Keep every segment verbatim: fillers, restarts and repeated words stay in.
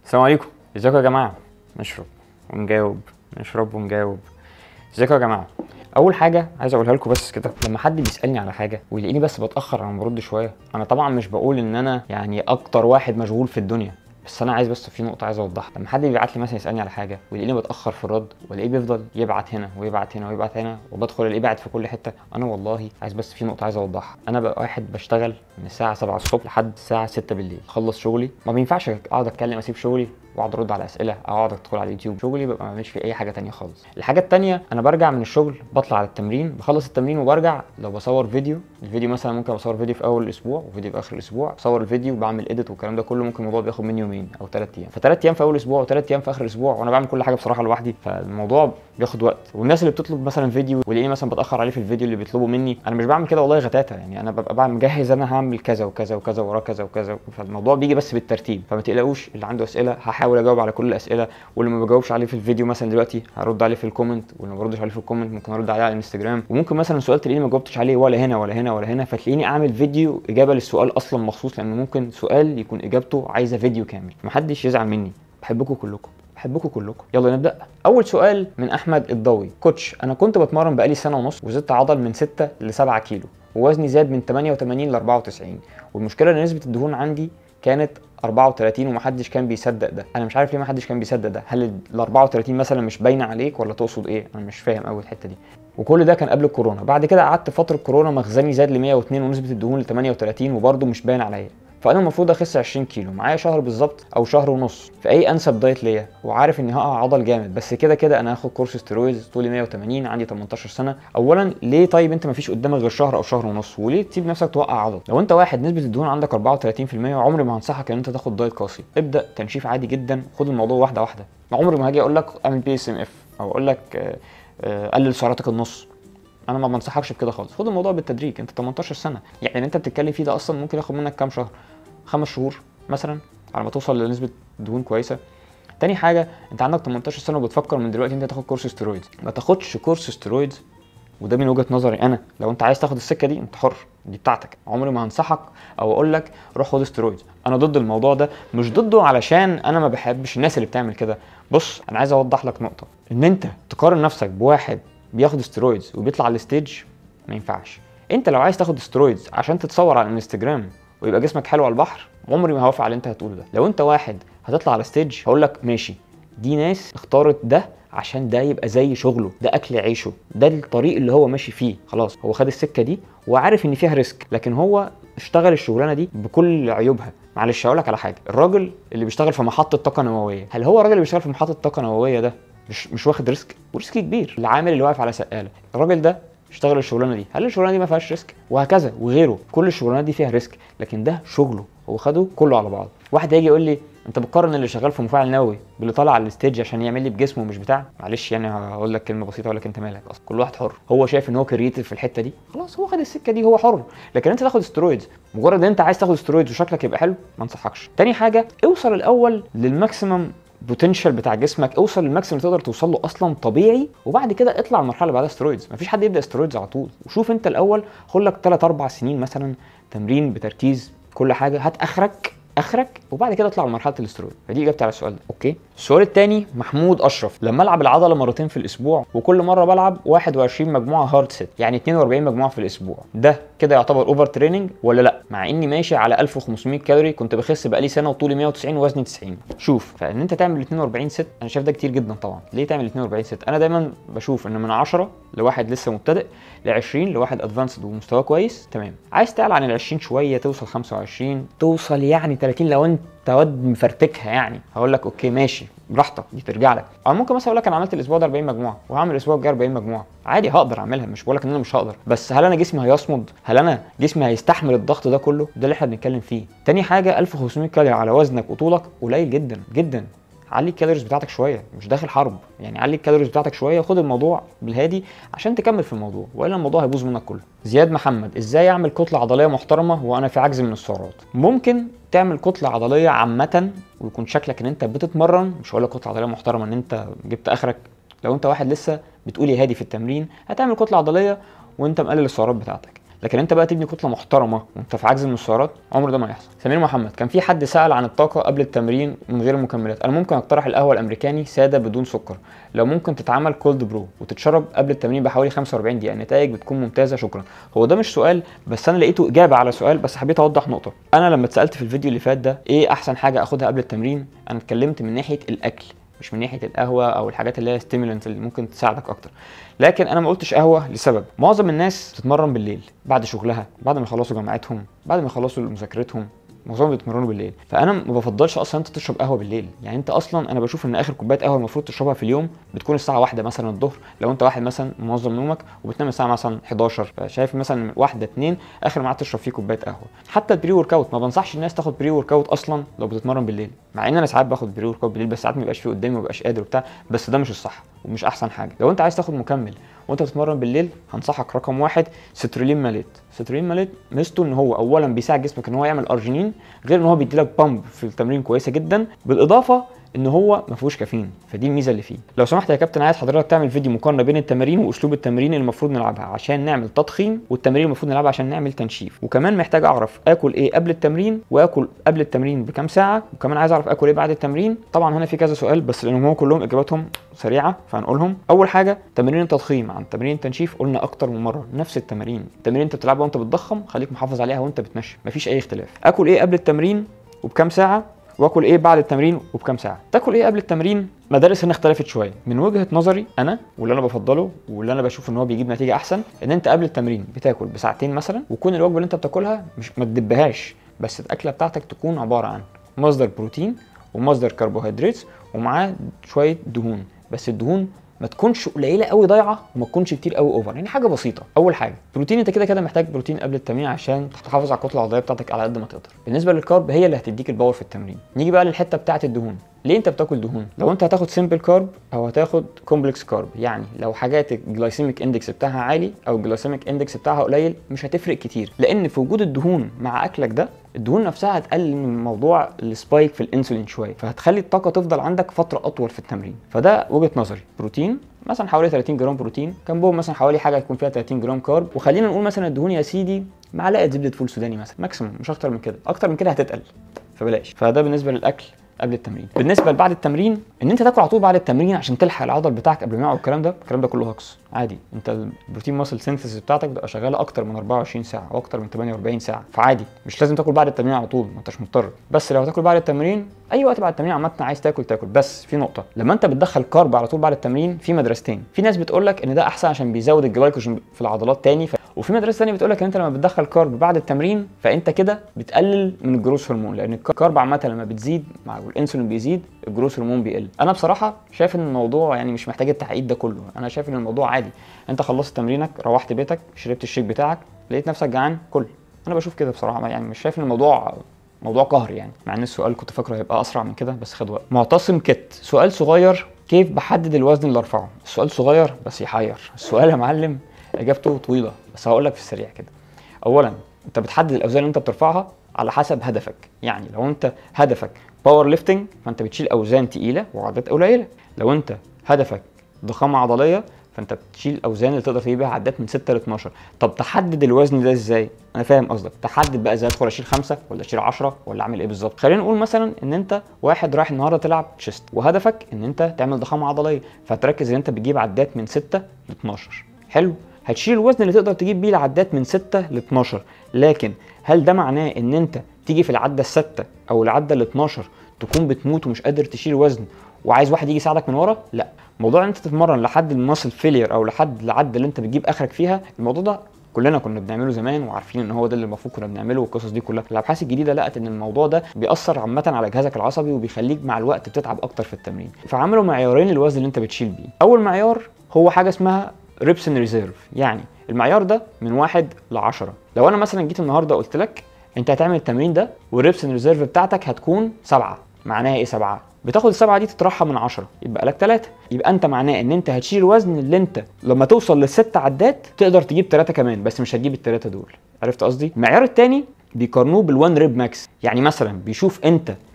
السلام عليكم. ازيكم يا جماعه؟ نشرب ونجاوب، نشرب ونجاوب. ازيكم يا جماعه؟ اول حاجه عايز اقولها لكم بس كده، لما حد بيسالني على حاجه ويلاقيني بس بتاخر انا برد شويه، انا طبعا مش بقول ان انا يعني اكتر واحد مشغول في الدنيا، بس انا عايز بس في نقطه عايز اوضحها. لما حد بيبعت لي مثلا يسالني على حاجه ويلاقيني بتاخر في الرد، والاقيه بيفضل يبعت هنا ويبعت هنا ويبعت هنا وبدخل الاقيه باعت في كل حته، انا والله عايز بس في نقطه عايز اوضحها. انا بقى واحد بشتغل من الساعه سبعة الصبح لحد الساعه ستة بالليل، اخلص شغلي ما بينفعش اقعد اتكلم اسيب شغلي واقعد ارد على اسئله او اقعد ادخل على اليوتيوب. شغلي ببقى ما بعملش فيه اي حاجه تانية خالص. الحاجه التانية، انا برجع من الشغل بطلع على التمرين، بخلص التمرين وبرجع. لو بصور فيديو، الفيديو مثلا ممكن بصور فيديو في اول الاسبوع وفيديو في اخر الاسبوع، بصور الفيديو بعمل اديت والكلام ده كله، ممكن الموضوع بياخد مني يومين او ثلاث ايام، فثلاث ايام في اول اسبوع وثلاث ايام في اخر الاسبوع، وانا بعمل كل حاجه بصراحه لوحدي، فالموضوع بياخد وقت. والناس اللي بتطلب مثلا فيديو ولاقيني مثلا بتاخر عليه في الفيديو اللي بيطلبوا مني، انا مش بعمل كده والله غتاته، يعني انا ببقى بعمل مجهز انا هعمل كذا وكذا وكذا وراه كذا وكذا، فالموضوع بيجي بس بالترتيب. فما تقلقوش، اللي عنده اسئله هحاول اجاوب على كل الاسئله، واللي ما بجاوبش عليه في الفيديو مثلا دلوقتي هرد عليه في الكومنت، واللي ما بردش عليه في الكومنت ممكن ارد عليه على الانستجرام. وممكن مثلا سؤال تلاقيني ما جاوبتش عليه ولا هنا ولا هنا ولا هنا، فتلاقيني اعمل فيديو اجابه للسؤال اصلا مخصوص، لان ممكن سؤال يكون اجابته عايزه فيديو كامل. محدش يزعل مني، بحبكم كلكم، بحبكم كلكم. يلا نبدا. اول سؤال من احمد الضوي: كوتش، انا كنت بتمرن بقالي سنه ونص وزدت عضل من ستة ل سبعة كيلو، ووزني زاد من ثمانية وثمانين ل أربعة وتسعين، والمشكله ان نسبه الدهون عندي كانت أربعة وثلاثين ومحدش كان بيصدق ده. انا مش عارف ليه محدش كان بيصدق ده، هل ال أربعة وثلاثين مثلا مش باينه عليك ولا تقصد ايه؟ انا مش فاهم قوي الحته دي. وكل ده كان قبل الكورونا. بعد كده قعدت فتره كورونا مخزني زاد ل مية واثنين ونسبه الدهون ل ثمانية وثلاثين وبرده مش باين عليا، فانا المفروض اخس عشرين كيلو، معايا شهر بالظبط او شهر ونص، فاي انسب دايت ليا؟ وعارف اني هقع عضل جامد، بس كده كده انا هاخد كورس ستيرويدز، طولي مية وثمانين، عندي تمنتاشر سنه. اولا ليه طيب انت مفيش قدامك غير شهر او شهر ونص، وليه تسيب نفسك توقع عضل؟ لو انت واحد نسبه الدهون عندك أربعة وثلاثين في المية، عمري ما هنصحك ان انت تاخد دايت قاسي. ابدا تنشيف عادي جدا، خد الموضوع واحده واحده. عمري ما هاجي اقول لك اعمل بي اس ام اف او اقول لك قلل سعراتك النص، انا ما بنصحكش بكده خالص. خد الموضوع بالتدريج، انت تمنتاشر سنه، يعني اللي انت بتتكلم فيه ده اصلا ممكن ياخد منك كام شهر؟ خمس شهور مثلا على ما توصل لنسبه دهون كويسه. تاني حاجه، انت عندك تمنتاشر سنه وبتفكر من دلوقتي انت تاخد كورس ستيرويدز، ما تاخدش كورس ستيرويدز، وده من وجهه نظري انا. لو انت عايز تاخد السكه دي انت حر، دي بتاعتك. عمري ما هنصحك او اقول لك روح خد ستيرويدز، انا ضد الموضوع ده. مش ضده علشان انا ما بحبش الناس اللي بتعمل كده. بص، انا عايز اوضح لك نقطه، ان انت تقارن نفسك بواحد بياخد ستيرويدز وبيطلع على الستيج، ما ينفعش. انت لو عايز تاخد ستيرويدز عشان تتصور على الانستجرام ويبقى جسمك حلو على البحر، عمري ما هوافق على اللي انت هتقوله ده. لو انت واحد هتطلع على ستيج هقول لك ماشي، دي ناس اختارت ده عشان ده يبقى زي شغله، ده اكل عيشه، ده الطريق اللي هو ماشي فيه، خلاص هو خد السكه دي وعارف ان فيها ريسك، لكن هو اشتغل الشغلانه دي بكل عيوبها. معلش هقول لك على حاجه، الراجل اللي بيشتغل في محطه طاقه نوويه، هل هو الراجل اللي بيشتغل في محطه طاقه نوويه ده مش مش واخد ريسك؟ وريسك كبير. العامل اللي واقف على سقاله، الراجل ده اشتغل الشغلانه دي، هل الشغلانه دي ما فيهاش ريسك؟ وهكذا وغيره، كل الشغلانات دي فيها ريسك، لكن ده شغله هو خده كله على بعض. واحد هيجي يقول لي انت بتقارن اللي شغال في مفاعل نووي باللي طالع على الستيج عشان يعمل لي بجسمه مش بتاع؟ معلش يعني هقول لك كلمه بسيطه، اقول لك انت مالك اصلا، كل واحد حر، هو شايف ان هو كرييتيف في الحته دي، خلاص هو خد السكه دي، هو حر. لكن انت تاخد ستيرويدز مجرد ان انت عايز تاخد ستيرويدز وشكلك يبقى حلو، ما انصحكش. تاني حاجه، اوصل الاول للماكسيمم بوتنشال بتاع جسمك، اوصل للماكسيمم تقدر توصل له اصلا طبيعي، وبعد كده اطلع المرحله اللي بعدها ستيرويدز. مفيش حد يبدا ستيرويدز على طول، وشوف انت الاول خد لك ثلاث أربع سنين مثلا تمرين بتركيز، كل حاجه هات اخرك اخرك وبعد كده اطلع لمرحله الاسترويد. فدي اجابتي على السؤال ده. اوكي. السؤال الثاني محمود اشرف: لما العب العضله مرتين في الاسبوع وكل مره بلعب واحد وعشرين مجموعه هارد سيت، يعني اتنين وأربعين مجموعه في الاسبوع، ده كده يعتبر اوفر تريننج ولا لا؟ مع اني ماشي على ألف وخمسمية كالوري، كنت بخس بقالي سنه وطولي مية وتسعين ووزني تسعين. شوف، فان انت تعمل اتنين وأربعين ست، انا شايف ده كتير جدا طبعا. ليه تعمل اتنين وأربعين ست؟ انا دايما بشوف ان من عشرة لواحد لسه مبتدئ، ل عشرين لواحد ادفانسد ومستواه كويس تمام. عايز تعلى عن ال عشرين شويه، توصل خمسة وعشرين، توصل يعني تلاتين، لو انت واد مفرتكها يعني هقول لك اوكي ماشي براحتك، دي ترجع لك. او ممكن مثلا اقول لك انا عملت الاسبوع ده أربعين مجموعه وهعمل الاسبوع الجاي أربعين مجموعه، عادي هقدر اعملها، مش بقول لك ان انا مش هقدر، بس هل انا جسمي هيصمد؟ هل انا جسمي هيستحمل الضغط ده كله؟ ده اللي احنا بنتكلم فيه. تاني حاجه، ألف وخمسمية كالوري على وزنك وطولك قليل جدا جدا. علي الكالوريز بتاعتك شويه، مش داخل حرب يعني، علي الكالوريز بتاعتك شويه، خد الموضوع بالهادي عشان تكمل في الموضوع، والا الموضوع هيبوظ منك كله. زياد محمد: ازاي اعمل كتله عضليه محترمه وانا في عجز من السعرات؟ ممكن تعمل كتله عضليه عامه ويكون شكلك ان انت بتتمرن، مش هقول لك كتله عضليه محترمه ان انت جبت اخرك. لو انت واحد لسه بتقولي هادي في التمرين، هتعمل كتله عضليه وانت مقلل السعرات بتاعتك. لكن انت بقى تبني كتله محترمه وانت في عجز من السعرات، عمر ده ما يحصل. سمير محمد، كان في حد سال عن الطاقه قبل التمرين من غير المكملات. انا ممكن اقترح القهوه الامريكاني ساده بدون سكر، لو ممكن تتعمل كولد برو وتتشرب قبل التمرين بحوالي خمسة وأربعين دقيقه، النتائج بتكون ممتازه. شكرا. هو ده مش سؤال، بس انا لقيته اجابه على سؤال، بس حبيت اوضح نقطه. انا لما اتسالت في الفيديو اللي فات ده ايه احسن حاجه اخدها قبل التمرين، انا اتكلمت من ناحيه الاكل مش من ناحيه القهوه او الحاجات اللي هي ستيمولنت اللي ممكن تساعدك اكتر. لكن انا ما قلتش قهوه لسبب، معظم الناس بتتمرن بالليل بعد شغلها، بعد ما يخلصوا جامعتهم، بعد ما يخلصوا مذاكرتهم، معظمهم بيتمرنوا بالليل. فانا ما بفضلش اصلا انت تشرب قهوه بالليل. يعني انت اصلا انا بشوف ان اخر كوبايه قهوه المفروض تشربها في اليوم بتكون الساعه واحدة مثلا الظهر، لو انت واحد مثلا منظم نومك وبتنام الساعه مثلا حداشر، فشايف مثلا واحدة اتنين اخر ميعاد تشرب فيه كوبايه قهوه. حتى البري ورك اوت ما بنصحش الناس تاخد بري ورك اوت اصلا لو بتتمرن بالليل، مع ان انا ساعات باخد بري ورك اوت بالليل، بس ساعات ما بيبقاش فيه قدامي وما ببقاش قادر وبتاع، بس ده مش الصح ومش احسن حاجه. لو انت عايز تاخد مكمل وانت بتتمرن بالليل هنصحك رقم واحد سترولين ماليت. سترولين ماليت ميزته ان هو اولا بيساعد جسمك ان هو يعمل ارجينين، غير ان هو بيديلك بامب في التمرين كويسه جدا، بالاضافه ان هو ما فيهوش كافيين، فدي الميزه اللي فيه. لو سمحت يا كابتن عايز حضرتك تعمل فيديو مقارنه بين التمارين واسلوب التمرين اللي المفروض نلعبها عشان نعمل تضخيم، والتمارين المفروض نلعبها عشان نعمل تنشيف، وكمان محتاج اعرف اكل ايه قبل التمرين واكل قبل التمرين بكام ساعه، وكمان عايز اعرف اكل ايه بعد التمرين. طبعا هنا في كذا سؤال بس لانهم هم كلهم اجاباتهم سريعه فهنقولهم. اول حاجه تمارين التضخيم عن تمارين التنشيف، قلنا اكتر من مره نفس التمارين. التمارين انت بتلعبها وانت بتضخم خليك محافظ عليها وانت بتنشف، مفيش اي اختلاف. اكل ايه قبل التمرين وبكام ساعه، واكل ايه بعد التمرين وبكام ساعه. تاكل ايه قبل التمرين، مدارس هنا اختلفت شويه. من وجهه نظري انا واللي انا بفضله واللي انا بشوف ان هو بيجيب نتيجه احسن، ان انت قبل التمرين بتاكل بساعتين مثلا، ويكون الوجبه اللي انت بتاكلها مش ما تدبهاش، بس الاكله بتاعتك تكون عباره عن مصدر بروتين ومصدر كربوهيدرات ومعاه شويه دهون، بس الدهون ما تكونش قليله قوي ضايعه وما تكونش كتير قوي اوفر، يعني حاجه بسيطه. اول حاجه بروتين، انت كده كده محتاج بروتين قبل التمرين عشان تحافظ على الكتله العضليه بتاعتك على قد ما تقدر. بالنسبه للكارب هي اللي هتديك الباور في التمرين. نيجي بقى للحته بتاعه الدهون. ليه انت بتاكل دهون؟ لو انت هتاخد سمبل كارب او هتاخد كومبلكس كارب، يعني لو حاجات الجلايسيميك اندكس بتاعها عالي او الجلايسيميك اندكس بتاعها قليل مش هتفرق كتير، لان في وجود الدهون مع اكلك ده الدهون نفسها هتقلل من موضوع السبايك في الانسولين شويه، فهتخلي الطاقه تفضل عندك فتره اطول في التمرين. فده وجهه نظري. بروتين مثلا حوالي ثلاثين جرام بروتين، جنبهم مثلا حوالي حاجه يكون فيها ثلاثين جرام كارب، وخلينا نقول مثلا الدهون يا سيدي معلقه زبده فول سوداني مثلا ماكسيموم، مش اكتر من كده، اكتر من كده هتتقل فبلاش. فده بالنسبه للاكل قبل التمرين. بالنسبه لبعد التمرين، ان انت تاكل على طول بعد التمرين عشان تلحق العضل بتاعك قبل ما يقع والكلام ده، الكلام ده كله هكس عادي. انت البروتين ماسل سينثيسيس بتاعتك بتبقى شغاله اكتر من أربعة وعشرين ساعه او اكتر من ثمانية وأربعين ساعه، فعادي مش لازم تاكل بعد التمرين على طول، ما انتش مضطر. بس لو هتاكل بعد التمرين اي وقت بعد التمرين عامه عايز تاكل تاكل. بس في نقطه، لما انت بتدخل كارب على طول بعد التمرين في مدرستين. في ناس بتقول لك ان ده احسن عشان بيزود الجلايكوجين في العضلات تاني، ف... وفي مدرسه ثانيه بتقول لك ان انت لما بتدخل كارب بعد التمرين فانت كده بتقلل من الجروث هرمون، لان الكارب عامه لما بتزيد مع الانسولين بيزيد الجروث هرمون بيقل. انا بصراحه شايف ان الموضوع يعني مش محتاج التعقيد ده كله، انا شايف ان الموضوع عادي. انت خلصت تمرينك روحت بيتك شربت الشيك بتاعك لقيت نفسك جعان كل. انا بشوف كده بصراحه، يعني مش شايف ان الموضوع موضوع قهر يعني، مع ان السؤال كنت فاكره هيبقى اسرع من كده بس خد وقت. معتصم كت، سؤال صغير، كيف بحدد الوزن اللي ارفعه؟ السؤال صغير بس يحير. السؤال يا معلم اجابته طويله بس هقول لك في السريع كده. اولا انت بتحدد الاوزان اللي انت بترفعها على حسب هدفك، يعني لو انت هدفك باور ليفتنج فانت بتشيل اوزان تقيله وعدات قليله. لو انت هدفك ضخامه عضليه فانت بتشيل الاوزان اللي تقدر تجيب بيها عدات من ستة ل اتناشر. طب تحدد الوزن ده ازاي؟ انا فاهم قصدك، تحدد بقى ازاي ادخل اشيل خمسة ولا اشيل عشرة ولا اعمل ايه بالظبط. خلينا نقول مثلا ان انت واحد رايح النهارده تلعب تشيست وهدفك ان انت تعمل ضخامه عضليه، فتركز ان انت بتجيب عدات من ستة ل اتناشر. حلو، هتشيل الوزن اللي تقدر تجيب بيه العدات من ستة ل اتناشر، لكن هل ده معناه ان انت تيجي في العده الستة او العده ال اتناشر تكون بتموت ومش قادر تشيل وزن وعايز واحد يجي يساعدك من ورا؟ لا. موضوع ان انت تتمرن لحد الماسل فيلير او لحد العده اللي انت بتجيب اخرك فيها، الموضوع ده كلنا كنا بنعمله زمان وعارفين ان هو ده اللي المفروض كنا بنعمله، والقصص دي كلها. الابحاث الجديده لقت ان الموضوع ده بيأثر عامه على جهازك العصبي وبيخليك مع الوقت بتتعب اكتر في التمرين. فعملوا معيارين للوزن اللي انت بتشيل بيه. اول معيار هو حاجه اسمها ريبسن ريزيرف، يعني المعيار ده من واحد ل عشرة. لو انا مثلا جيت النهارده قلت لك انت هتعمل التمرين ده والريبسن ريزيرف بتاعتك هتكون سبعة، معناها ايه سبعة؟ بتاخد السبعه دي تطرحها من عشرة يبقى لك ثلاثة، يبقى انت معناه ان انت هتشيل الوزن اللي انت لما توصل للست عدات تقدر تجيب ثلاثة كمان، بس مش هتجيب الثلاثه دول. عرفت قصدي؟ المعيار الثاني بيقارنوه بالوان ريب ماكس، يعني مثلا بيشوف انت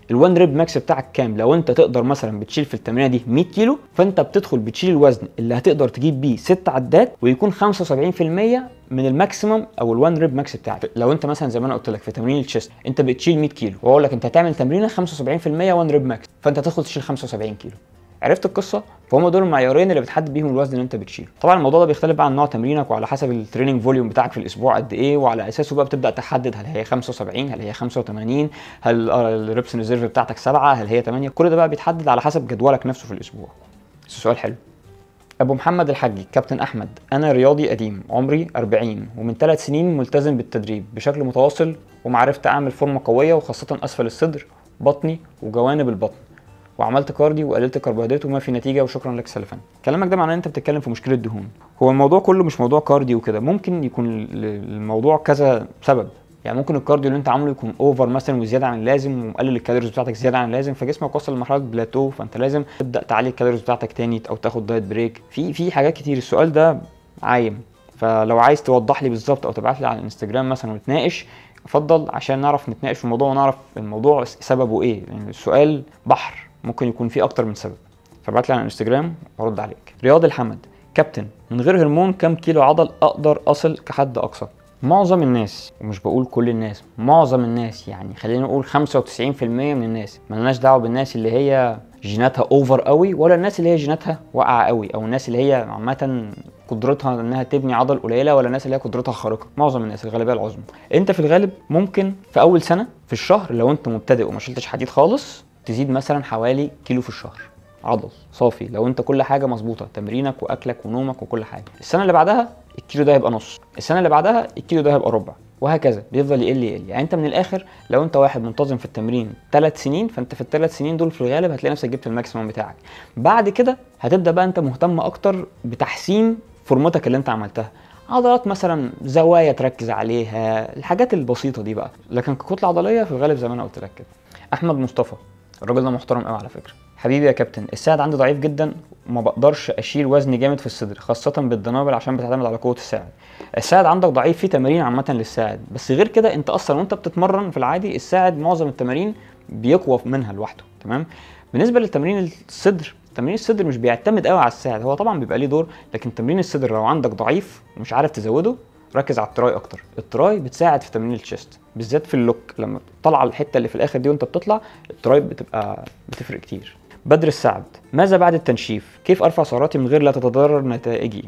الوان ريب ماكس بتاعك كام. لو انت تقدر مثلا بتشيل في التمرينه دي مية كيلو، فانت بتدخل بتشيل الوزن اللي هتقدر تجيب بيه ست عدات ويكون خمسة وسبعين في المية من الماكسيمم او الوان ريب ماكس بتاعك. لو انت مثلا زي ما انا قلت لك في تمرين الشيست انت بتشيل مية كيلو، واقول لك انت هتعمل تمرينه خمسة وسبعين في المية وان ريب ماكس، فانت هتدخل تشيل خمسة وسبعين كيلو. عرفت القصه؟ فهم دول المعيارين اللي بتحدد بيهم الوزن اللي انت بتشيله. طبعا الموضوع ده بيختلف بقى عن نوع تمرينك وعلى حسب التريننج فوليوم بتاعك في الاسبوع قد ايه، وعلى اساسه بقى بتبدا تحدد هل هي خمسة وسبعين، هل هي خمسة وتمانين، هل الريبس ريزيرف بتاعتك سبعة، هل هي تمانية. كل ده بقى بيتحدد على حسب جدولك نفسه في الاسبوع. بس سؤال حلو. ابو محمد الحجي: كابتن احمد، انا رياضي قديم، عمري أربعين، ومن ثلاث سنين ملتزم بالتدريب بشكل متواصل، ومعرفت اعمل فورمه قويه وخاصه اسفل الصدر، بطني وجوانب البطن، وعملت كارديو وقللت كربوهيدرات وما في نتيجه، وشكرا لك سلفا. كلامك ده معناه ان انت بتتكلم في مشكله دهون. هو الموضوع كله مش موضوع كارديو وكده، ممكن يكون الموضوع كذا سبب. يعني ممكن الكارديو اللي انت عامله يكون اوفر مثلا وزياده عن اللازم، ومقلل الكالوريز بتاعتك زياده عن اللازم، فجسمك وصل لمرحله بلاتو، فانت لازم تبدا تعلي الكالوريز بتاعتك تاني او تاخد دايت بريك. في في حاجات كتير. السؤال ده عايم، فلو عايز توضح لي بالظبط او تبعت لي على الانستجرام مثلا ونتناقش، افضل عشان نعرف نتناقش في الموضوع ونعرف الموضوع سببه ايه، لان يعني السؤال بحر ممكن يكون فيه اكتر من سبب. فابعت لي على الانستجرام وارد عليك. رياض الحمد: كابتن، من غير هرمون كام كيلو عضل اقدر اصل كحد اقصى؟ معظم الناس، ومش بقول كل الناس، معظم الناس، يعني خلينا نقول خمسة وتسعين في المية من الناس، ملناش دعوه بالناس اللي هي جيناتها اوفر قوي، ولا الناس اللي هي جيناتها واقعه قوي، او الناس اللي هي عامه قدرتها انها تبني عضل قليله، ولا الناس اللي هي قدرتها خارقه. معظم الناس، الغالبيه العظمى. انت في الغالب ممكن في اول سنه في الشهر لو انت مبتدئ وما شلتش حديد خالص تزيد مثلا حوالي كيلو في الشهر عضل صافي، لو انت كل حاجه مظبوطه، تمرينك واكلك ونومك وكل حاجه. السنه اللي بعدها الكيلو ده هيبقى نص، السنه اللي بعدها الكيلو ده هيبقى ربع، وهكذا بيفضل يقل يقل. يعني انت من الاخر لو انت واحد منتظم في التمرين ثلاث سنين، فانت في الثلاث سنين دول في الغالب هتلاقي نفسك جبت الماكسيمم بتاعك. بعد كده هتبدا بقى انت مهتم اكتر بتحسين فورمتك اللي انت عملتها، عضلات مثلا، زوايا تركز عليها، الحاجات البسيطه دي بقى. لكن ككتله عضليه في الغالب زي ما انا قلت لك كده. احمد مصطفى: الراجل ده محترم قوي على فكره. حبيبي يا كابتن، الساعد عندي ضعيف جدا وما بقدرش اشيل وزن جامد في الصدر، خاصه بالدنابل عشان بتعتمد على قوه الساعد. الساعد عندك ضعيف، في تمارين عامه للساعد، بس غير كده انت اصلا وانت بتتمرن في العادي الساعد معظم التمارين بيقوى منها لوحده. تمام. بالنسبه للتمرين الصدر، تمرين الصدر مش بيعتمد قوي على الساعد، هو طبعا بيبقى ليه دور، لكن تمرين الصدر لو عندك ضعيف ومش عارف تزوده، ركز على التراي اكتر. التراي بتساعد في تمرين الشيست بالذات في اللوك، لما طالعه الحته اللي في الاخر دي وانت بتطلع التراي بتبقى بتفرق كتير. بدر السعد: ماذا بعد التنشيف؟ كيف ارفع سعراتي من غير لا تتضرر نتائجي؟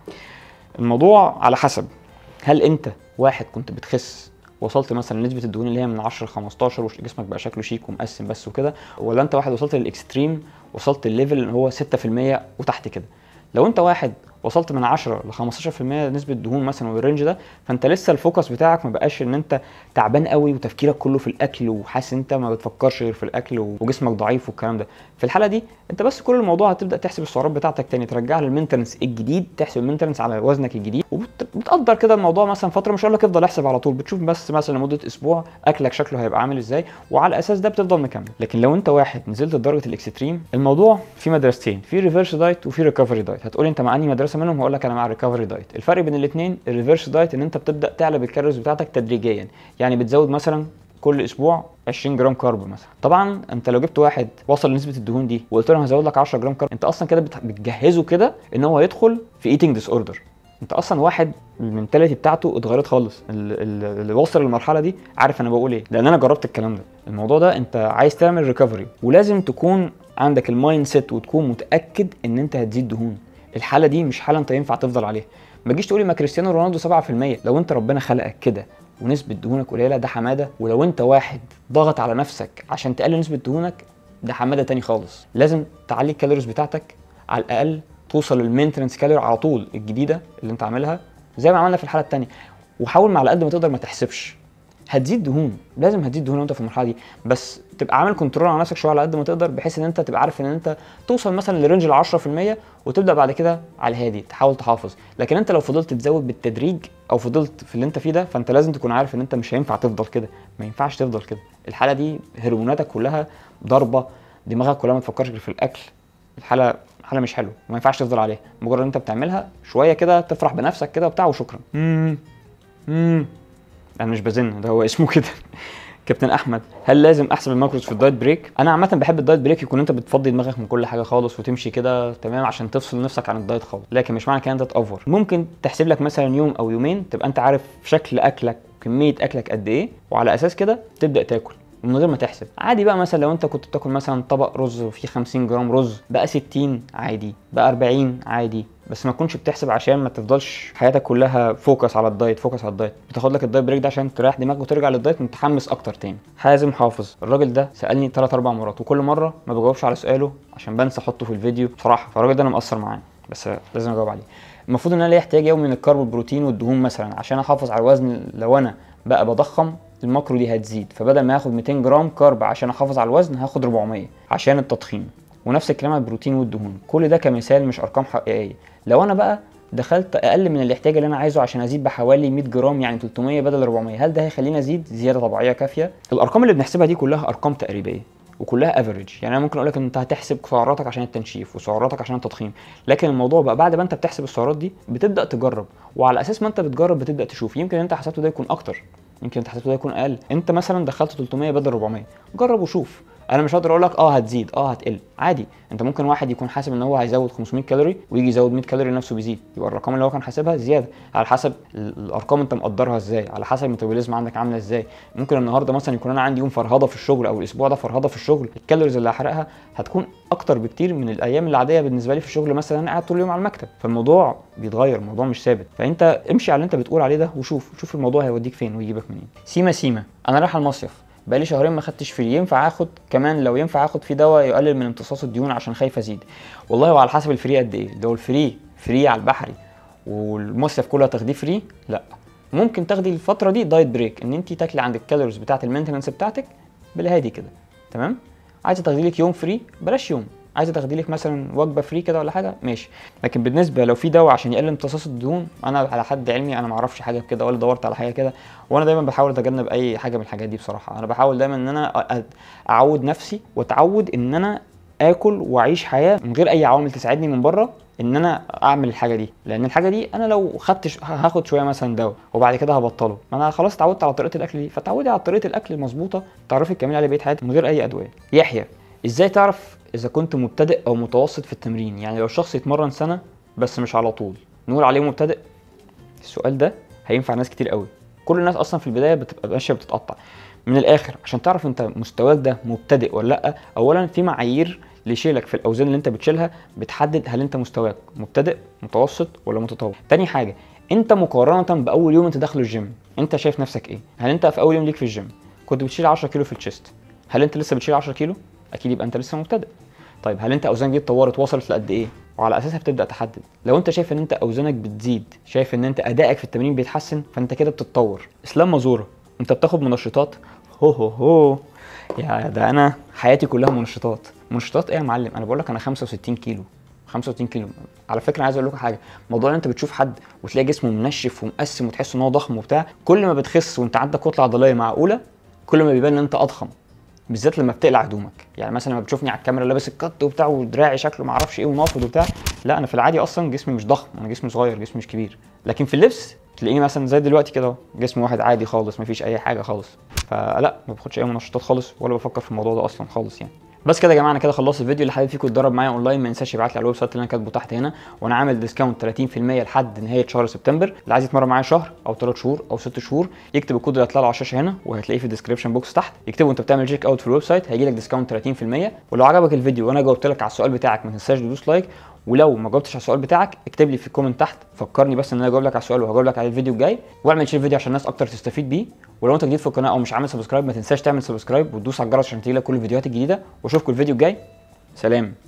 الموضوع على حسب. هل انت واحد كنت بتخس وصلت مثلا نسبه الدهون اللي هي من عشرة ل خمستاشر وجسمك بقى شكله شيك ومقسم بس وكده، ولا انت واحد وصلت للاكستريم وصلت الليفل اللي هو ستة في المية وتحت كده؟ لو انت واحد وصلت من عشرة ل خمستاشر في المية نسبه دهون مثلا والرينج ده، فانت لسه الفوكس بتاعك ما بقاش ان انت تعبان قوي وتفكيرك كله في الاكل وحاسس انت ما بتفكرش غير في الاكل وجسمك ضعيف والكلام ده. في الحاله دي انت بس كل الموضوع هتبدا تحسب السعرات بتاعتك تاني، ترجعها للمينتنس الجديد، تحسب المينتنس على وزنك الجديد، وبتقدر كده الموضوع مثلا فتره. مش هقول لك افضل احسب على طول، بتشوف بس مثلا لمده اسبوع اكلك شكله هيبقى عامل ازاي، وعلى الاساس ده بتفضل مكمل. لكن لو انت واحد نزلت لدرجه الاكستريم، الموضوع في مدرستين، في ريفيرس دايت وفي ريكفري دايت. هتقولي انت مع انهي مدرسه منهم؟ هقول لك انا مع الريكفري دايت. الفرق بين الاثنين، الريفيرس دايت ان انت بتبدا تعلى بالكالوريز بتاعتك تدريجيا، يعني بتزود مثلا كل اسبوع عشرين جرام كارب مثلا. طبعا انت لو جبت واحد وصل لنسبه الدهون دي وقلت له هزود لك عشرة جرام كارب، انت اصلا كده بتجهزه كده ان هو يدخل في ايتنج ديس اوردر. انت اصلا واحد المنتاليتي بتاعته اتغيرت خالص، اللي واصل للمرحله دي عارف انا بقول ايه، لان انا جربت الكلام ده. الموضوع ده انت عايز تعمل ريكفري ولازم تكون عندك المايند سيت وتكون متاكد ان انت هتزيد دهون. الحاله دي مش حاله انت ينفع تفضل عليها. ما تجيش تقولي ما كريستيانو رونالدو سبعة في المية. لو انت ربنا خلقك كده ونسبه دهونك قليله ده حماده، ولو انت واحد ضغط على نفسك عشان تقلل نسبه دهونك ده حماده تاني خالص. لازم تعلي الكالوريز بتاعتك على الاقل توصل للمينتنس كالوري على طول الجديده اللي انت عاملها زي ما عملنا في الحاله الثانيه، وحاول على قد ما تقدر ما تحسبش. هتزيد دهون، لازم هتزيد دهون وانت في المرحله دي، بس تبقى عامل كنترول على نفسك شويه على قد ما تقدر، بحيث ان انت تبقى عارف ان انت توصل مثلا لرينج ال عشرة في المية وتبدا بعد كده على الهادي تحاول تحافظ. لكن انت لو فضلت تزود بالتدريج او فضلت في اللي انت فيه ده، فانت لازم تكون عارف ان انت مش هينفع تفضل كده، ما ينفعش تفضل كده. الحاله دي هرموناتك كلها ضربه، دماغك كلها ما تفكرش غير في الاكل. الحاله حاله مش حلوه، ما ينفعش تفضل عليها. مجرد انت بتعملها شويه كده تفرح بنفسك كده وبتاع وشكرا. امم امم انا مش بزن، ده هو اسمه كده. كابتن احمد، هل لازم احسب الماكروز في الدايت بريك؟ انا عامه بحب الدايت بريك يكون انت بتفضي دماغك من كل حاجه خالص وتمشي كده تمام عشان تفصل نفسك عن الدايت خالص، لكن مش معنى كده انت تأوفر. ممكن تحسب لك مثلا يوم او يومين تبقى انت عارف شكل اكلك كميه اكلك قد ايه، وعلى اساس كده تبدا تاكل ومن غير ما تحسب. عادي بقى مثلا لو انت كنت بتاكل مثلا طبق رز فيه خمسين جرام رز، بقى ستين عادي، بقى أربعين عادي، بس ما تكونش بتحسب عشان ما تفضلش حياتك كلها فوكس على الدايت فوكس على الدايت. بتاخد لك الدايت بريك ده عشان تريح دماغك وترجع للدايت متحمس اكتر تاني. حازم حافظ، الراجل ده سالني ثلاث اربع مرات وكل مره ما بجاوبش على سؤاله عشان بنسى احطه في الفيديو بصراحه، فالراجل ده انا مقصر معاه بس لازم اجاوب عليه. المفروض ان انا ليا احتياج يومي من الكارب والبروتين والدهون مثلا عشان احافظ على الوزن. لو انا بقى بضخم الماكرو دي هتزيد، فبدل ما هاخد ميتين جرام كارب عشان احافظ على الوزن هاخد أربعمية عشان التضخيم. ونفس الكلام على البروتين والدهون، كل ده كمثال مش ارقام حقيقيه. لو انا بقى دخلت اقل من الاحتياج اللي انا عايزه عشان ازيد بحوالي مية جرام يعني تلتمية بدل أربعمية، هل ده هيخليني ازيد زياده طبيعيه كافيه؟ الارقام اللي بنحسبها دي كلها ارقام تقريبيه وكلها افريج، يعني انا ممكن اقول لك ان انت هتحسب سعراتك عشان التنشيف وسعراتك عشان التضخيم، لكن الموضوع بقى بعد ما انت بتحسب السعرات دي بتبدا تجرب، وعلى اساس ما انت بتجرب بتبدا تشوف يمكن انت حسبته ده يكون اكتر، يمكن انت حسبته ده يكون اقل. انت مثلا دخلت تلتمية بدل أربعمية، جرب وشوف. انا مش هقدر اقول لك اه هتزيد اه هتقل، عادي. انت ممكن واحد يكون حاسب ان هو هيزود خمسمية كالوري ويجي يزود مية كالوري نفسه بيزيد، يبقى الرقم اللي هو كان حاسبها زياده، على حسب الارقام انت مقدرها ازاي، على حسب الميتابوليزم عندك عامله ازاي. ممكن النهارده مثلا يكون انا عندي يوم فرهضه في الشغل او الاسبوع ده فرهضه في الشغل، الكالوريز اللي هحرقها هتكون اكتر بكتير من الايام العاديه بالنسبه لي في الشغل، مثلا انا قاعد طول اليوم على المكتب، فالموضوع بيتغير، الموضوع مش ثابت. فانت امشي على اللي انت بتقول عليه ده وشوف شوف الموضوع هيوديك فين ويجيبك منين. سيما سيما، انا رايح المصيف بقالي شهرين ما خدتش فري، ينفع اخد كمان؟ لو ينفع اخد في دواء يقلل من امتصاص الدهون عشان خايف ازيد. والله وعلى حسب الفري قد ايه، لو الفري فري على البحري والمصيف كله هتاخديه فري، لا ممكن تاخدي الفتره دي دايت بريك، ان انت تاكلي عند الكالوريز بتاعه المينتنس بتاعتك بالهادي كده، تمام؟ عايزه تاخدي لك يوم فري بلاش يوم، عايزه تاخدي لك مثلا وجبه فري كده ولا حاجه ماشي. لكن بالنسبه لو في دواء عشان يقلل امتصاص الدهون، انا على حد علمي انا ما اعرفش حاجه كده ولا دورت على حاجه كده، وانا دايما بحاول اتجنب اي حاجه من الحاجات دي بصراحه. انا بحاول دايما ان انا اعود نفسي واتعود ان انا اكل واعيش حياه من غير اي عوامل تساعدني من بره ان انا اعمل الحاجه دي، لان الحاجه دي انا لو خدت هاخد شويه مثلا دواء وبعد كده هبطله، ما انا خلاص اتعودت على طريقه الاكل دي، فتعودي على طريقه الاكل المظبوطه تعرفي تكملي عليها بقيه حياتك من غير اي ادويه. يحيى، ازاي تعرف اذا كنت مبتدئ او متوسط في التمرين؟ يعني لو الشخص يتمرن سنه بس مش على طول نقول عليه مبتدئ؟ السؤال ده هينفع ناس كتير قوي. كل الناس اصلا في البدايه بتبقى ماشيه بتتقطع. من الاخر عشان تعرف انت مستواك ده مبتدئ ولا لا، اولا في معايير لشيلك في الاوزان اللي انت بتشيلها بتحدد هل انت مستواك مبتدئ متوسط ولا متطور. تاني حاجه، انت مقارنه باول يوم انت داخل الجيم انت شايف نفسك ايه؟ هل انت في اول يوم ليك في الجيم كنت بتشيل عشرة كيلو في الشيست، هل انت لسه بتشيل عشرة كيلو؟ اكيد يبقى انت لسه مبتدئ. طيب هل انت اوزانك دي اتطورت وصلت لقد ايه؟ وعلى اساسها بتبدا تحدد. لو انت شايف ان انت اوزانك بتزيد، شايف ان انت ادائك في التمرين بيتحسن، فانت كده بتتطور. اسلام مزوره، انت بتاخد منشطات؟ هو هو هو يا ده انا حياتي كلها منشطات. منشطات ايه يا معلم؟ انا بقول لك انا خمسة وستين كيلو خمسة وستين كيلو. على فكره عايز اقول لكم حاجه، موضوع ان انت بتشوف حد وتلاقي جسمه منشف ومقسم وتحس ان هو ضخم وبتاع، كل ما بتخس وانت عندك كتله عضليه معقوله كل ما بيبان ان انت اضخم، بالذات لما بتقلع هدومك. يعني مثلا لما بتشوفني على الكاميرا لابس الكت وبتاع ودراعي شكله ما اعرفش ايه ونافض وبتاع، لا انا في العادي اصلا جسمي مش ضخم، انا جسمي صغير، جسمي مش كبير. لكن في اللبس تلاقيني مثلا زي دلوقتي كده جسم واحد عادي خالص، مفيش اي حاجه خالص. فلا ما باخدش اي منشطات خالص ولا بفكر في الموضوع ده اصلا خالص يعني. بس كده يا جماعه انا كده خلصت الفيديو. اللي حابب فيكم يتدرب معايا اونلاين ما ينساش يبعت لي على الويب سايت اللي انا كاتبه تحت هنا، وانا عامل ديسكاونت تلاتين في المية لحد نهايه شهر سبتمبر. اللي عايز يتمرن معايا شهر او ثلاث شهور او ست شهور يكتب الكود اللي هيطلع له على الشاشه هنا وهتلاقيه في الديسكربشن بوكس تحت، يكتبه وانت بتعمل تشيك اوت في الويب سايت هيجي لك ديسكاونت تلاتين في المية. ولو عجبك الفيديو وانا جاوبت لك على السؤال بتاعك ما تنساش تدوس لايك، ولو ما جاوبتش على السؤال بتاعك اكتب لي في الكومنت تحت فكرني بس ان انا اجاوب لك على السؤال وهجاوب لك على الفيديو الجاي، واعمل شير فيديو عشان الناس اكتر تستفيد بيه. ولو انت جديد في القناه او مش عامل سبسكرايب ما تنساش تعمل سبسكرايب وتدوس على الجرس عشان تجيلك كل الفيديوهات الجديده، واشوفكم الفيديو الجاي. سلام.